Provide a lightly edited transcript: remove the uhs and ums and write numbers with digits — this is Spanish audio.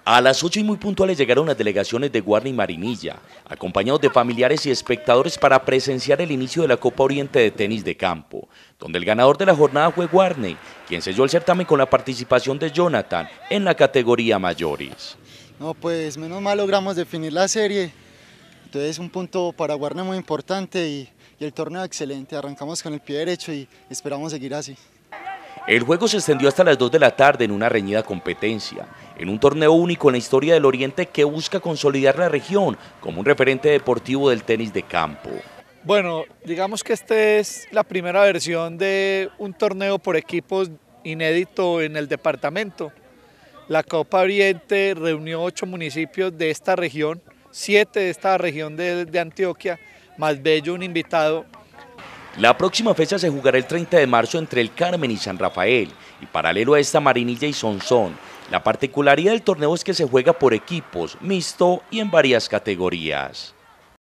A las 8 y muy puntuales llegaron las delegaciones de Guarne y Marinilla, acompañados de familiares y espectadores para presenciar el inicio de la Copa Oriente de Tenis de Campo, donde el ganador de la jornada fue Guarne, quien selló el certamen con la participación de Jonathan en la categoría mayores. No, pues menos mal logramos definir la serie, entonces un punto para Guarne muy importante y el torneo excelente, arrancamos con el pie derecho y esperamos seguir así. El juego se extendió hasta las 2 de la tarde en una reñida competencia, en un torneo único en la historia del Oriente que busca consolidar la región como un referente deportivo del tenis de campo. Bueno, digamos que esta es la primera versión de un torneo por equipos inédito en el departamento. La Copa Oriente reunió 8 municipios de esta región, 7 de esta región de Antioquia, más Bello, un invitado. La próxima fecha se jugará el 30 de marzo entre el Carmen y San Rafael, y paralelo a esta Marinilla y Sonsón. La particularidad del torneo es que se juega por equipos, mixto y en varias categorías.